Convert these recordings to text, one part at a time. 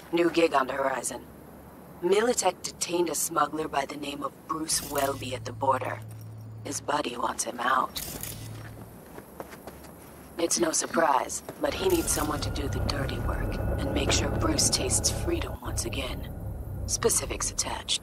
New gig on the horizon. Militech detained a smuggler by the name of Bruce Welby at the border. His buddy wants him out. It's no surprise, but he needs someone to do the dirty work and make sure Bruce tastes freedom once again. Specifics attached.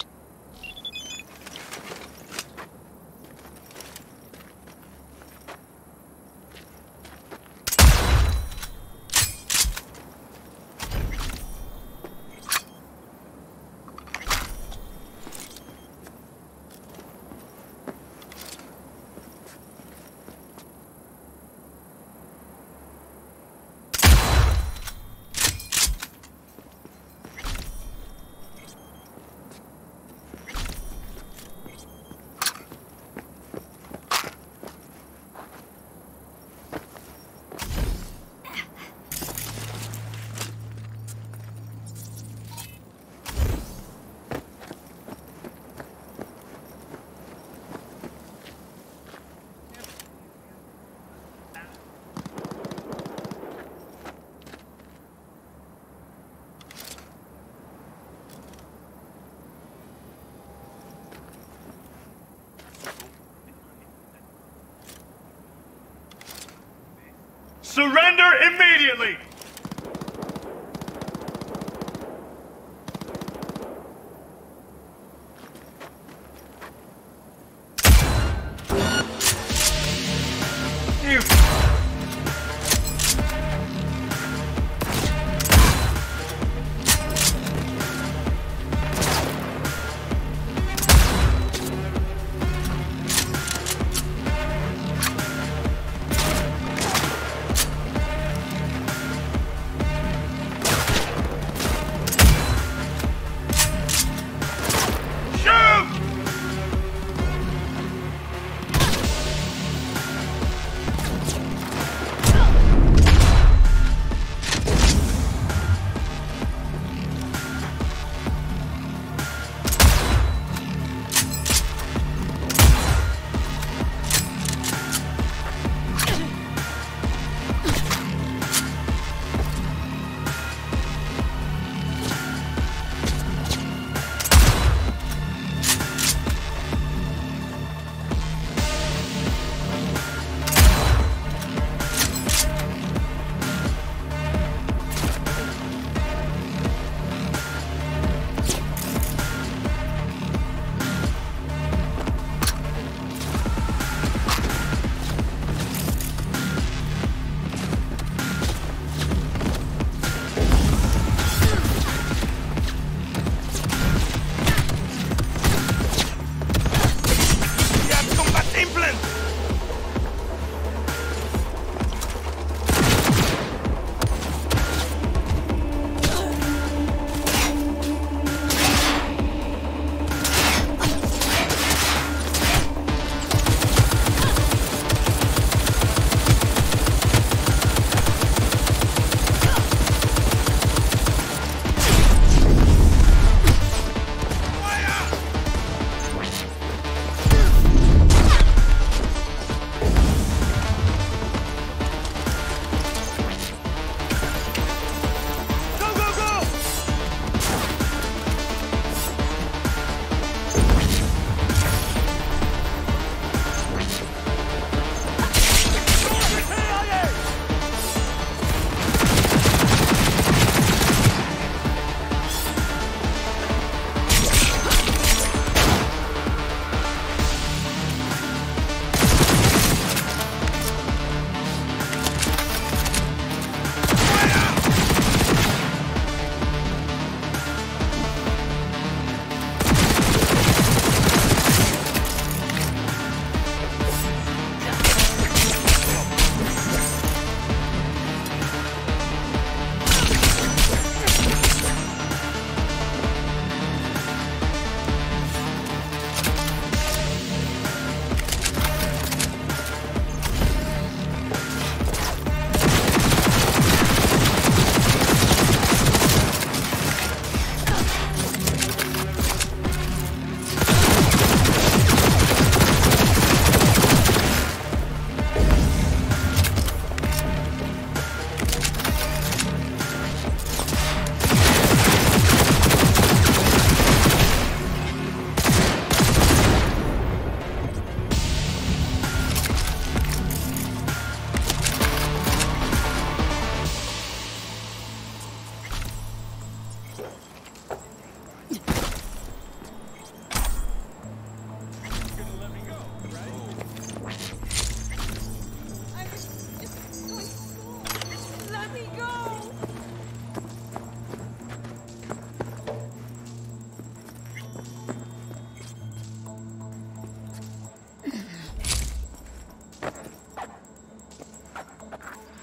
Surrender immediately! You...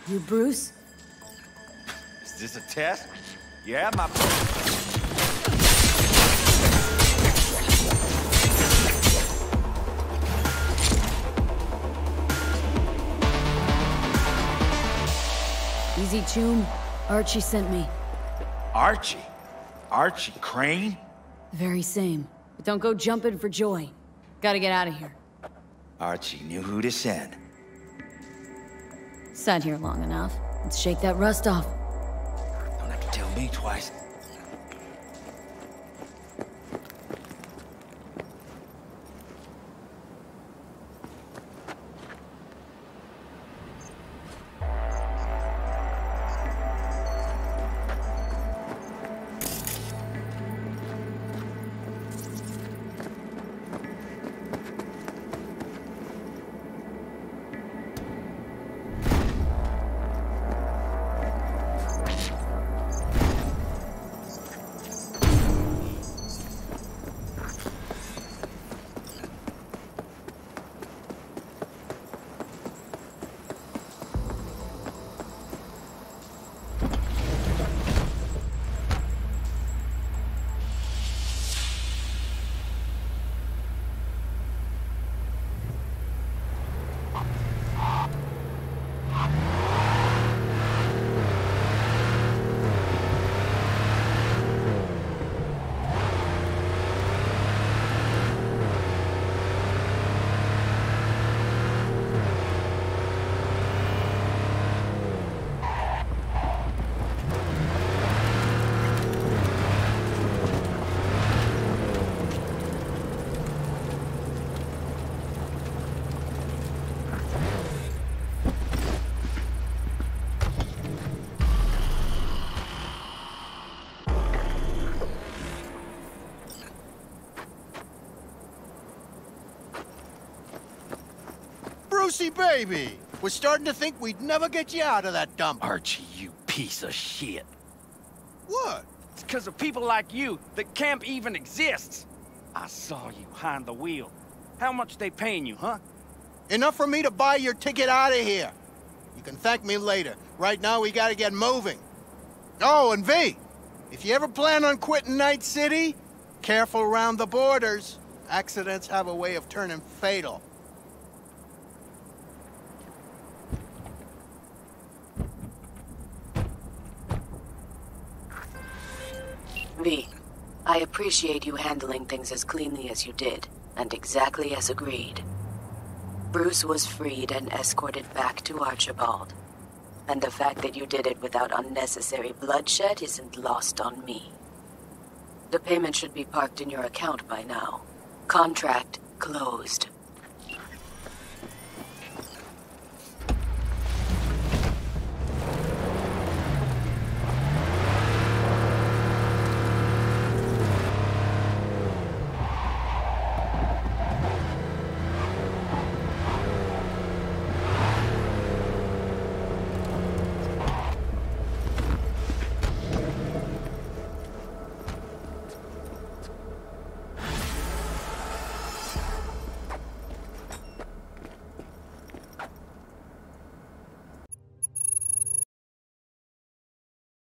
You Bruce? Is this a test? Yeah, my... Easy, Choom. Archie sent me. Archie? Archie Crane? The very same. But don't go jumping for joy. Gotta get out of here. Archie knew who to send. Sat here long enough. Let's shake that rust off. Don't have to tell me twice. Brucey, baby! We're starting to think we'd never get you out of that dump. Archie, you piece of shit. What? It's because of people like you that camp even exists. I saw you behind the wheel. How much they paying you, huh? Enough for me to buy your ticket out of here. You can thank me later. Right now, we gotta get moving. Oh, and V, if you ever plan on quitting Night City, careful around the borders. Accidents have a way of turning fatal. V, I appreciate you handling things as cleanly as you did, and exactly as agreed. Bruce was freed and escorted back to Archibald. And the fact that you did it without unnecessary bloodshed isn't lost on me. The payment should be parked in your account by now. Contract closed.